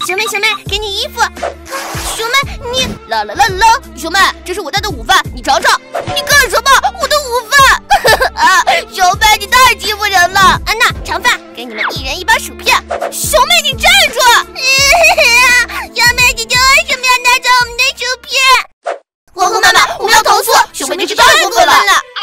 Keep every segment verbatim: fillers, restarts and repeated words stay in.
小妹，小妹，给你衣服。熊妹，你啦啦啦啦！熊妹，这是我带的午饭，你尝尝。你干什么？我的午饭！啊，熊妹，你太欺负人了！安娜，长发，给你们一人一包薯片。熊妹，你站住！小妹姐姐为什么要拿走我们的薯片？皇后妈妈，我们要投诉，熊妹真是太过分了！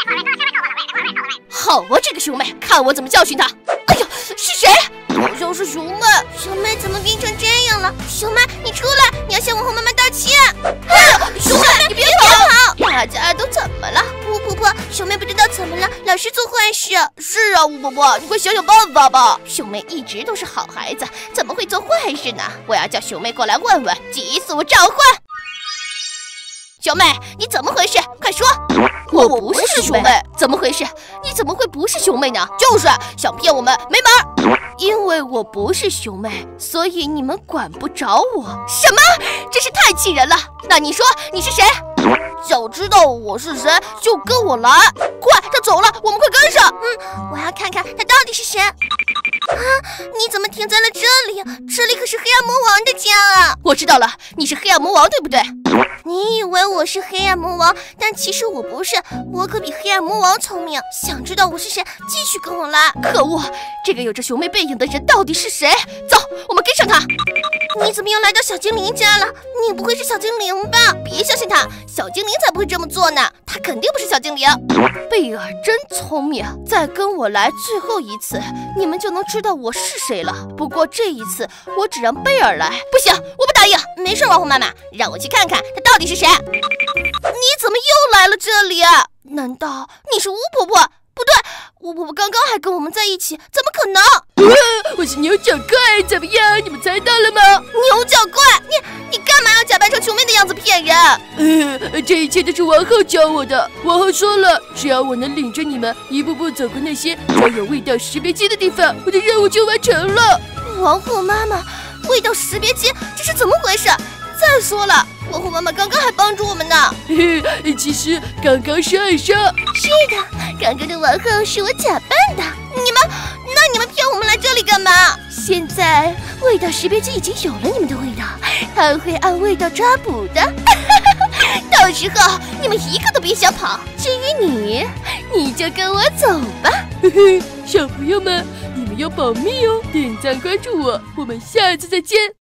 好啊，这个熊妹，看我怎么教训她！哎呦，是谁？好像是熊妹。熊妹怎么变成这样了？熊妹，你出来，你要向皇后妈妈道歉！啊，熊妹，你别跑！大家都怎么了？巫婆婆，熊妹不知道怎么了，老是做坏事。是啊，巫婆婆，你快想想办法吧。熊妹一直都是好孩子，怎么会做坏事呢？我要叫熊妹过来问问，急死我召唤！小妹，你怎么回事？快说！我不是熊妹，怎么回事？你怎么会不是熊妹呢？就是想骗我们，没门！因为我不是熊妹，所以你们管不着我。什么？真是太气人了！那你说你是谁？想知道我是谁，就跟我来！快，他走了，我们快跟上！嗯，我要看看他到底是谁。啊！你怎么停在了这里？这里可是黑暗魔王的家啊！我知道了，你是黑暗魔王，对不对？你以为我是黑暗魔王，但其实我不是，我可比黑暗魔王聪明。想知道我是谁，继续跟我来。可恶，这个有着熊妹背影的人到底是谁？走，我们跟上他。你怎么又来到小精灵家了？你不会是小精灵吧？别相信他，小精灵才不会这么做呢。他肯定不是小精灵。贝尔真聪明，再跟我来最后一次，你们就能知道我是谁了。不过这一次，我只让贝尔来。不行，我不答应。没事，王后妈妈，让我去看看他到底是谁。你怎么又来了这里？难道你是巫婆婆？不对，巫婆婆刚刚还跟我们在一起，怎么可能？ 呃、我是牛角怪，怎么样？你们猜到了吗？ 牛角怪，你你干嘛要假扮成熊妹的样子骗人？ 呃，这一切都是王后教我的。王后说了，只要我能领着你们一步步走过那些装有味道识别机的地方，我的任务就完成了。 王后妈妈，味道识别机，这是怎么回事？再说了，王后妈妈刚刚还帮助我们呢。 嘿嘿，其实刚刚是二莎。 是的，刚刚的王后是我假扮的。你们，那你们骗我们来这里干嘛？现在味道识别机已经有了你们的味道，它会按味道抓捕的。到时候你们一个都别想跑。至于你，你就跟我走吧。 嘿嘿，小朋友们，你们要保密哦！点赞关注我，我们下次再见。